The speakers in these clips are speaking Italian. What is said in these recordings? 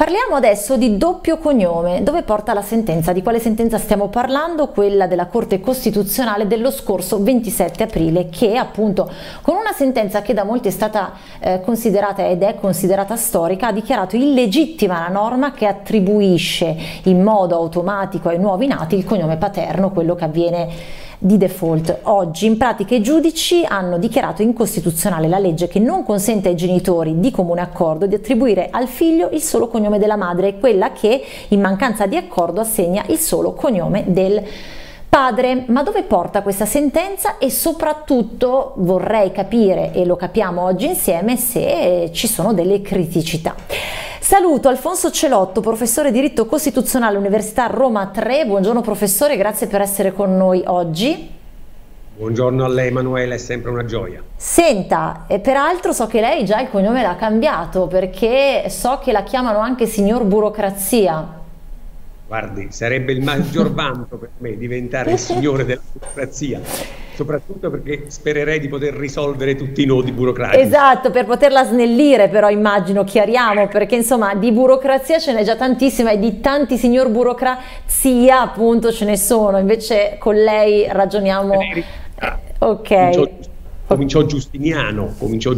Parliamo adesso di doppio cognome. Dove porta la sentenza? Di quale sentenza stiamo parlando? Quella della Corte Costituzionale dello scorso 27 aprile, che appunto, con una sentenza che da molti è stata considerata ed è considerata storica, ha dichiarato illegittima la norma che attribuisce in modo automatico ai nuovi nati il cognome paterno, quello che avviene di default. Oggi in pratica i giudici hanno dichiarato incostituzionale la legge che non consente ai genitori di comune accordo di attribuire al figlio il solo cognome della madre e quella che in mancanza di accordo assegna il solo cognome del padre. Ma dove porta questa sentenza? E soprattutto vorrei capire, e lo capiamo oggi insieme, se ci sono delle criticità. Saluto Alfonso Celotto, professore di diritto costituzionale Università Roma 3. Buongiorno professore, grazie per essere con noi oggi. Buongiorno a lei Emanuele, è sempre una gioia. Senta, e peraltro so che lei già il cognome l'ha cambiato, perché so che la chiamano anche signor Burocrazia. Guardi, sarebbe il maggior vanto per me diventare il signore della burocrazia, soprattutto perché spererei di poter risolvere tutti i nodi burocratici. Esatto, per poterla snellire però immagino, chiariamo, perché insomma di burocrazia ce n'è già tantissima e di tanti signor burocrazia appunto ce ne sono, invece con lei ragioniamo... Ok. Cominciò Giustiniano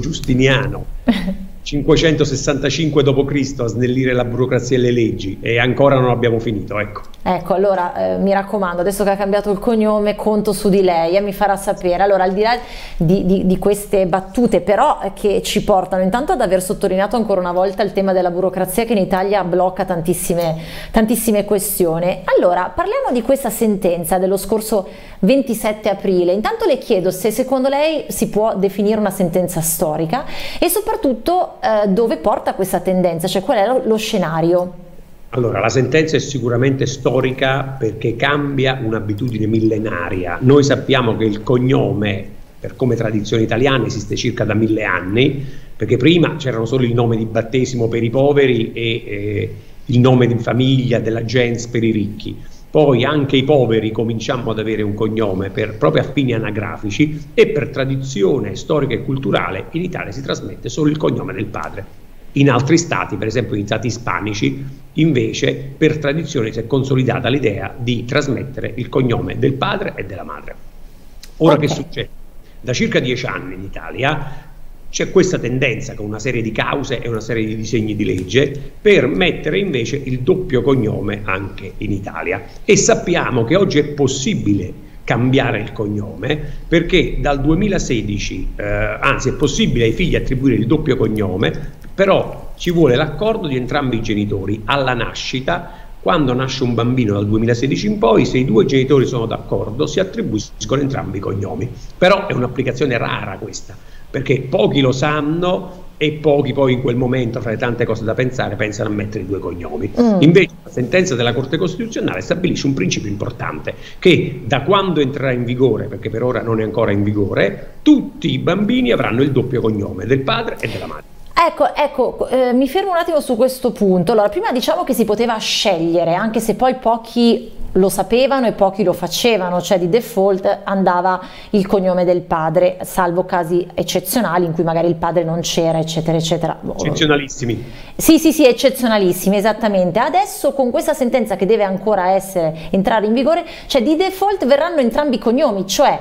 565 d.C. a snellire la burocrazia e le leggi e ancora non abbiamo finito, ecco. Ecco, allora mi raccomando, adesso che ha cambiato il cognome conto su di lei e mi farà sapere. Allora, al di là di queste battute però che ci portano intanto ad aver sottolineato ancora una volta il tema della burocrazia che in Italia blocca tantissime questioni. Allora, parliamo di questa sentenza dello scorso 27 aprile. Intanto le chiedo se secondo lei si può definire una sentenza storica e soprattutto dove porta questa tendenza, cioè qual è lo scenario? Allora, la sentenza è sicuramente storica perché cambia un'abitudine millenaria. Noi sappiamo che il cognome, per come tradizione italiana, esiste circa da 1000 anni, perché prima c'erano solo il nome di battesimo per i poveri e il nome di famiglia, della gens per i ricchi. Poi anche i poveri cominciamo ad avere un cognome proprio a fini anagrafici e per tradizione storica e culturale in Italia si trasmette solo il cognome del padre. In altri stati, per esempio in stati ispanici, invece per tradizione si è consolidata l'idea di trasmettere il cognome del padre e della madre. Ora che succede? Da circa 10 anni in Italia c'è questa tendenza con una serie di cause e una serie di disegni di legge per mettere invece il doppio cognome anche in Italia e sappiamo che oggi è possibile cambiare il cognome perché dal 2016 anzi è possibile ai figli attribuire il doppio cognome, però ci vuole l'accordo di entrambi i genitori alla nascita. Quando nasce un bambino dal 2016 in poi, se i due genitori sono d'accordo si attribuiscono entrambi i cognomi, però è un'applicazione rara questa, perché pochi lo sanno e pochi poi in quel momento, fra le tante cose da pensare, pensano a mettere i due cognomi. Invece la sentenza della Corte Costituzionale stabilisce un principio importante, che da quando entrerà in vigore, perché per ora non è ancora in vigore, tutti i bambini avranno il doppio cognome del padre e della madre. Ecco, mi fermo un attimo su questo punto. Allora, prima diciamo che si poteva scegliere, anche se poi pochi lo sapevano e pochi lo facevano, cioè di default andava il cognome del padre, salvo casi eccezionali in cui magari il padre non c'era, eccetera, eccetera. Eccezionalissimi. Sì, eccezionalissimi, esattamente. Adesso con questa sentenza che deve ancora entrare in vigore, cioè di default verranno entrambi i cognomi, cioè...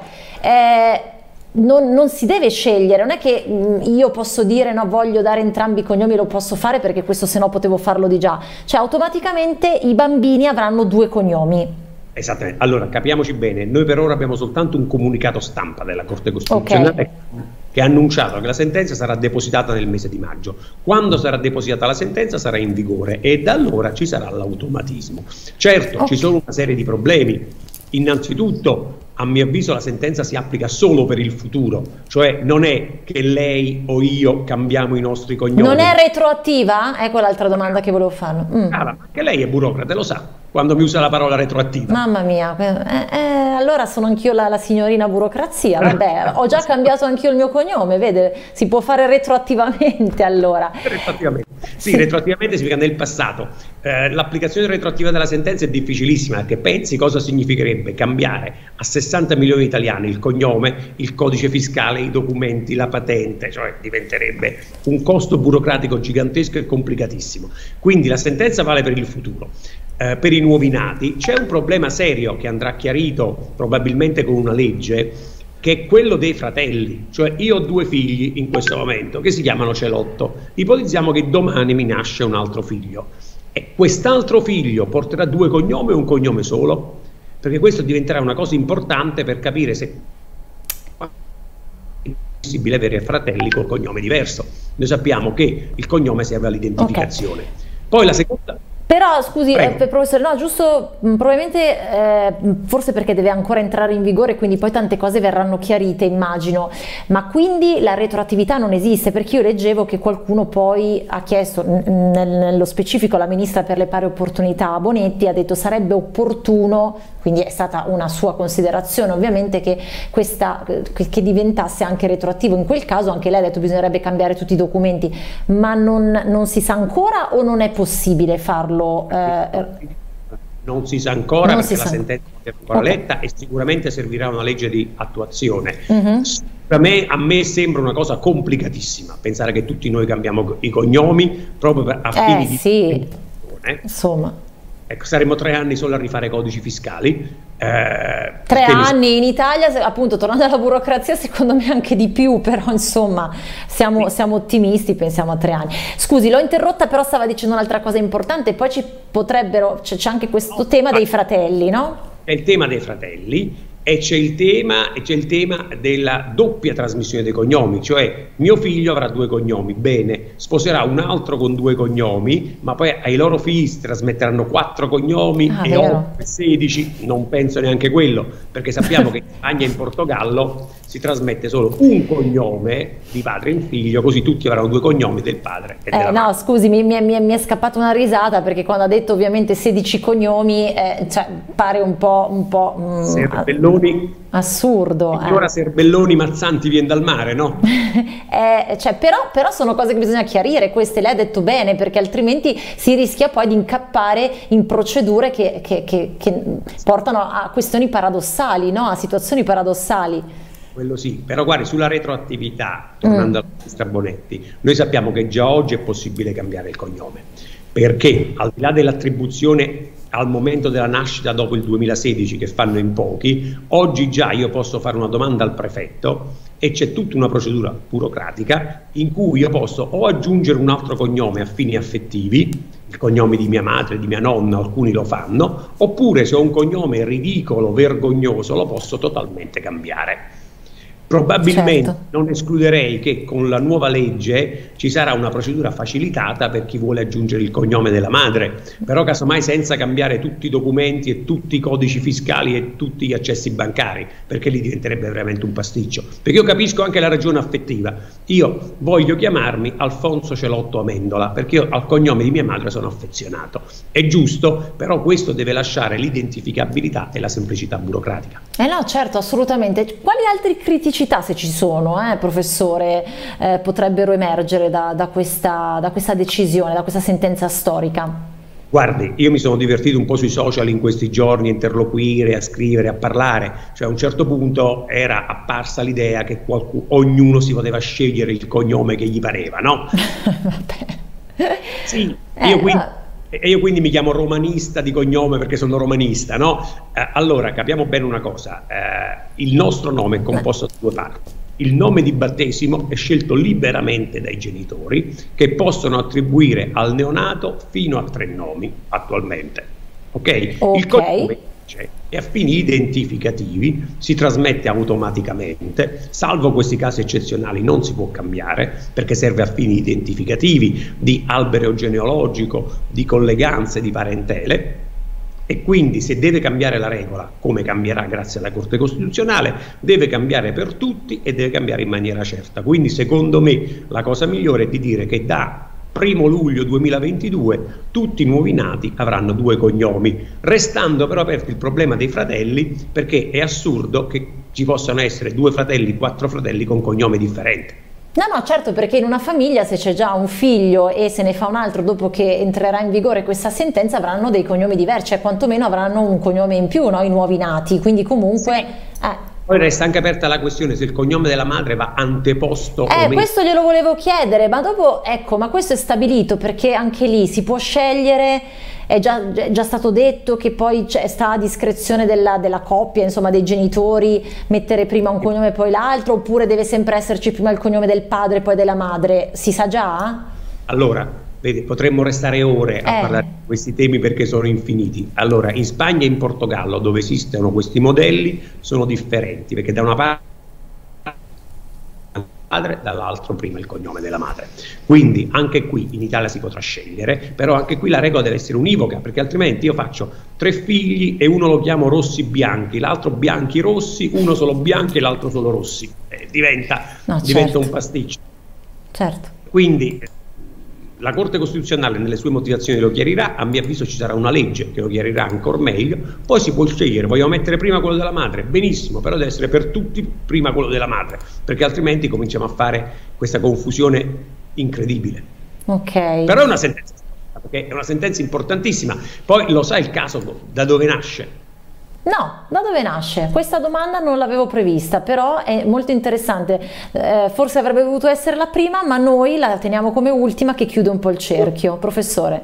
Non si deve scegliere, non è che io posso dire no, voglio dare entrambi i cognomi, lo posso fare perché questo se no potevo farlo di già, cioè automaticamente i bambini avranno due cognomi. Esattamente, allora capiamoci bene, noi per ora abbiamo soltanto un comunicato stampa della Corte Costituzionale che ha annunciato che la sentenza sarà depositata nel mese di maggio. Quando sarà depositata la sentenza sarà in vigore e da allora ci sarà l'automatismo. Certo, ci sono una serie di problemi. Innanzitutto, a mio avviso, la sentenza si applica solo per il futuro, cioè non è che lei o io cambiamo i nostri cognomi. Non è retroattiva? Ecco l'altra domanda che volevo fare. Ma anche lei è burocrate, lo sa, quando mi usa la parola retroattiva. Mamma mia, allora sono anch'io la signorina burocrazia, vabbè, ho già cambiato anch'io il mio cognome, vede, si può fare retroattivamente allora. Retroattivamente. Sì, retroattivamente significa nel passato. L'applicazione retroattiva della sentenza è difficilissima, perché pensi cosa significherebbe cambiare a 60 milioni di italiani il cognome, il codice fiscale, i documenti, la patente, cioè diventerebbe un costo burocratico gigantesco e complicatissimo. Quindi la sentenza vale per il futuro. Per i nuovi nati c'è un problema serio che andrà chiarito probabilmente con una legge, che è quello dei fratelli. Cioè, io ho 2 figli in questo momento che si chiamano Celotto, ipotizziamo che domani mi nasce un altro figlio e quest'altro figlio porterà 2 cognomi o un cognome solo? Perché questo diventerà una cosa importante per capire se è possibile avere fratelli col cognome diverso. Noi sappiamo che il cognome serve all'identificazione. Poi la seconda... Però scusi, professore, no, giusto, probabilmente forse perché deve ancora entrare in vigore, quindi poi tante cose verranno chiarite, immagino, ma quindi la retroattività non esiste? Perché io leggevo che qualcuno poi ha chiesto, nello specifico la ministra per le pari opportunità Bonetti ha detto sarebbe opportuno, quindi è stata una sua considerazione ovviamente, che che diventasse anche retroattivo. In quel caso anche lei ha detto bisognerebbe cambiare tutti i documenti, ma non si sa ancora o non è possibile farlo? Non si sa ancora, perché la sentenza non è ancora letta e sicuramente servirà una legge di attuazione. A me sembra una cosa complicatissima pensare che tutti noi cambiamo i cognomi proprio a fini di insomma. Ecco, saremo 3 anni solo a rifare codici fiscali. 3 anni in Italia, appunto, tornando alla burocrazia, secondo me anche di più, però insomma siamo ottimisti, pensiamo a 3 anni. Scusi, l'ho interrotta, però stava dicendo un'altra cosa importante, poi c'è anche questo tema dei fratelli, no? È il tema dei fratelli. E c'è il tema della doppia trasmissione dei cognomi, cioè mio figlio avrà 2 cognomi, bene, sposerà un altro con 2 cognomi, ma poi ai loro figli si trasmetteranno 4 cognomi e 8 e 16, non penso neanche quello, perché sappiamo che in Spagna e in Portogallo si trasmette solo un cognome di padre in figlio, così tutti avranno 2 cognomi del padre e della madre. No, scusi, mi è scappata una risata, perché quando ha detto ovviamente 16 cognomi, cioè, pare un po' Serbelloni, assurdo. Signora Serbelloni Mazzanti viene dal mare, no? Cioè, però sono cose che bisogna chiarire, queste lei ha detto bene, perché altrimenti si rischia poi di incappare in procedure che portano a questioni paradossali, no? A situazioni paradossali. Quello sì, però guardi, sulla retroattività, tornando alla ministra Bonetti, noi sappiamo che già oggi è possibile cambiare il cognome, perché al di là dell'attribuzione al momento della nascita dopo il 2016, che fanno in pochi, oggi già io posso fare una domanda al prefetto e c'è tutta una procedura burocratica in cui io posso o aggiungere un altro cognome a fini affettivi, il cognome di mia madre, di mia nonna, alcuni lo fanno, oppure se ho un cognome ridicolo, vergognoso, lo posso totalmente cambiare. Probabilmente non escluderei che con la nuova legge ci sarà una procedura facilitata per chi vuole aggiungere il cognome della madre, però casomai senza cambiare tutti i documenti e tutti i codici fiscali e tutti gli accessi bancari, perché lì diventerebbe veramente un pasticcio. Perché io capisco anche la ragione affettiva, io voglio chiamarmi Alfonso Celotto Amendola perché io al cognome di mia madre sono affezionato, è giusto, però questo deve lasciare l'identificabilità e la semplicità burocratica. No, certo, assolutamente. Quali altri criticità, se ci sono, professore, potrebbero emergere da questa decisione, da questa sentenza storica? Guardi, io mi sono divertito un po' sui social in questi giorni a interloquire, a scrivere, a parlare, cioè a un certo punto era apparsa l'idea che ognuno si poteva scegliere il cognome che gli pareva, no? Vabbè. Sì, io quindi mi chiamo romanista di cognome perché sono romanista, no? Allora, capiamo bene una cosa, il nostro nome è composto da 2 parti. Il nome di battesimo è scelto liberamente dai genitori, che possono attribuire al neonato fino a 3 nomi attualmente. Ok? Il cognome e a fini identificativi si trasmette automaticamente, salvo questi casi eccezionali non si può cambiare perché serve a fini identificativi di albero genealogico, di colleganze, di parentele, e quindi se deve cambiare la regola, come cambierà grazie alla Corte Costituzionale, deve cambiare per tutti e deve cambiare in maniera certa. Quindi secondo me la cosa migliore è di dire che da 1° luglio 2022 tutti i nuovi nati avranno 2 cognomi, restando però aperto il problema dei fratelli, perché è assurdo che ci possano essere 2 fratelli, 4 fratelli con cognome differente. No, no, certo, perché in una famiglia se c'è già un figlio e se ne fa un altro dopo che entrerà in vigore questa sentenza avranno dei cognomi diversi, cioè quantomeno avranno un cognome in più, no? I nuovi nati, quindi comunque... Sì. Poi resta anche aperta la questione se il cognome della madre va anteposto o meno. Questo glielo volevo chiedere, ma dopo, ecco, ma questo è stabilito perché anche lì si può scegliere, è già stato detto che poi sta a discrezione della coppia, insomma dei genitori, mettere prima un cognome e poi l'altro, oppure deve sempre esserci prima il cognome del padre e poi della madre, si sa già? Allora, vedi, potremmo restare ore a parlare di questi temi perché sono infiniti. Allora, in Spagna e in Portogallo, dove esistono questi modelli, sono differenti, perché da una parte padre, dall'altro prima il cognome della madre. Quindi anche qui in Italia si potrà scegliere, però anche qui la regola deve essere univoca, perché altrimenti io faccio 3 figli e uno lo chiamo Rossi Bianchi, l'altro Bianchi Rossi, uno solo Bianchi e l'altro solo Rossi. Diventa un pasticcio. Certo. Quindi la Corte Costituzionale nelle sue motivazioni lo chiarirà, a mio avviso ci sarà una legge che lo chiarirà ancora meglio, poi si può scegliere, vogliamo mettere prima quello della madre, benissimo, però deve essere per tutti prima quello della madre, perché altrimenti cominciamo a fare questa confusione incredibile. Ok. Però è una sentenza, perché è una sentenza importantissima, poi lo sa il caso da dove nasce? No, da dove nasce? Questa domanda non l'avevo prevista, però è molto interessante, forse avrebbe dovuto essere la prima, ma noi la teniamo come ultima che chiude un po' il cerchio. Professore.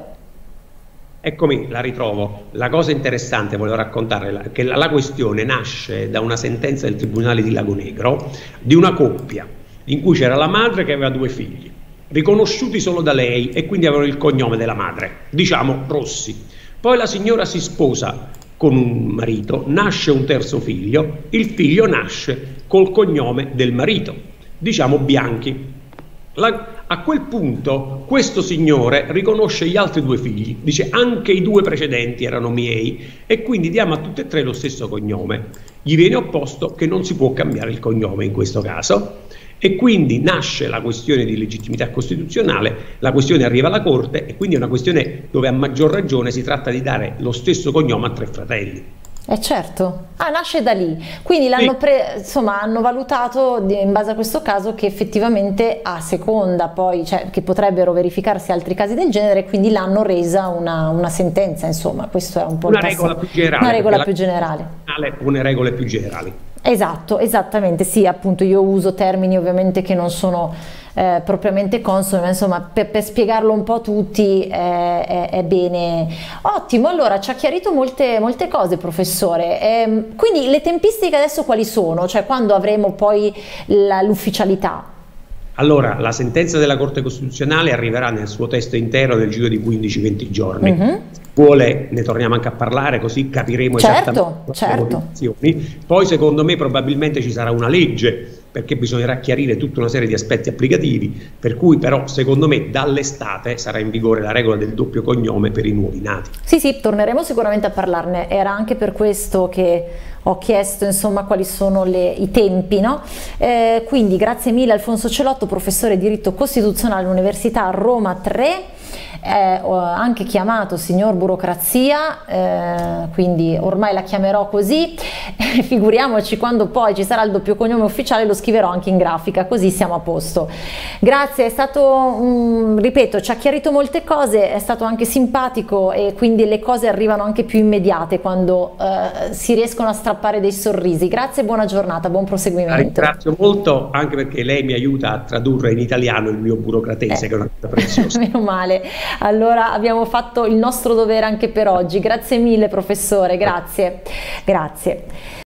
Eccomi, la ritrovo. La cosa interessante, volevo raccontare, che la questione nasce da una sentenza del Tribunale di Lagonegro di una coppia in cui c'era la madre che aveva 2 figli, riconosciuti solo da lei e quindi avevano il cognome della madre, diciamo Rossi. Poi la signora si sposa con un marito, nasce un terzo figlio, il figlio nasce col cognome del marito, diciamo Bianchi. A quel punto questo signore riconosce gli altri 2 figli, dice anche i 2 precedenti erano miei e quindi diamo a tutti e 3 lo stesso cognome. Gli viene opposto che non si può cambiare il cognome in questo caso e quindi nasce la questione di legittimità costituzionale, la questione arriva alla Corte e quindi è una questione dove a maggior ragione si tratta di dare lo stesso cognome a 3 fratelli. Certo, nasce da lì, quindi l'hanno insomma hanno valutato in base a questo caso che effettivamente a seconda poi, cioè che potrebbero verificarsi altri casi del genere, quindi l'hanno resa una sentenza, insomma questo è un po' una regola più generale. Una regola più generale. Pone regole più generali. Esatto, esattamente, sì, appunto io uso termini ovviamente che non sono propriamente consoni, ma insomma per spiegarlo un po' a tutti è bene. Ottimo, allora ci ha chiarito molte cose, professore. Quindi le tempistiche adesso quali sono? Cioè quando avremo poi l'ufficialità? Allora, la sentenza della Corte Costituzionale arriverà nel suo testo intero nel giro di 15-20 giorni. Se vuole, ne torniamo anche a parlare, così capiremo esattamente le motivazioni. Poi, secondo me, probabilmente ci sarà una legge, perché bisognerà chiarire tutta una serie di aspetti applicativi, per cui però, secondo me, dall'estate sarà in vigore la regola del doppio cognome per i nuovi nati. Sì, torneremo sicuramente a parlarne. Era anche per questo che ho chiesto insomma quali sono i tempi, no? Quindi grazie mille Alfonso Celotto, professore di diritto costituzionale all'Università Roma 3, anche chiamato signor burocrazia, quindi ormai la chiamerò così, figuriamoci quando poi ci sarà il doppio cognome ufficiale, lo scriverò anche in grafica, così siamo a posto. Grazie, è stato, ripeto, ci ha chiarito molte cose, è stato anche simpatico e quindi le cose arrivano anche più immediate quando si riescono a strappare dei sorrisi. Grazie e buona giornata, buon proseguimento. La ringrazio molto anche perché lei mi aiuta a tradurre in italiano il mio burocratese, che è una cosa preziosa. Meno male. Allora abbiamo fatto il nostro dovere anche per oggi. Grazie mille professore, grazie.